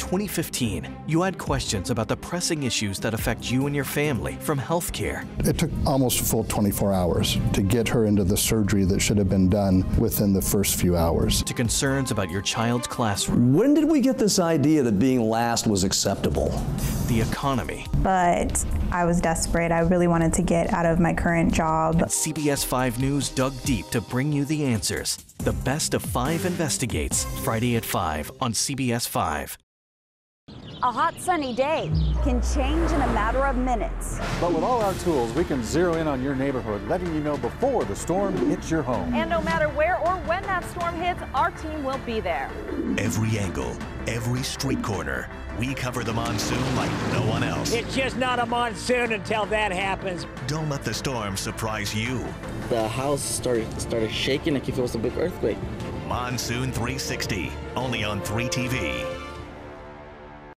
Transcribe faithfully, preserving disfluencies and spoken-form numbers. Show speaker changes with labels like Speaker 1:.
Speaker 1: twenty fifteen, you had questions about the pressing issues that affect you and your family, from healthcare.
Speaker 2: It took almost a full twenty-four hours to get her into the surgery that should have been done within the first few hours.
Speaker 1: To concerns about your child's classroom.
Speaker 3: When did we get this idea that being last was acceptable?
Speaker 1: The economy.
Speaker 4: But I was desperate. I really wanted to get out of my current job.
Speaker 1: And C B S five News dug deep to bring you the answers. The Best of Five investigates, Friday at five on C B S five.
Speaker 5: A hot sunny day can change in a matter of minutes.
Speaker 6: But with all our tools, we can zero in on your neighborhood, letting you know before the storm hits your home.
Speaker 7: And no matter where or when that storm hits, our team will be there.
Speaker 8: Every angle, every street corner, we cover the monsoon like no one else.
Speaker 9: It's just not a monsoon until that happens.
Speaker 8: Don't let the storm surprise you.
Speaker 10: The house started started shaking like if it was a big earthquake.
Speaker 8: Monsoon three sixty, only on three T V.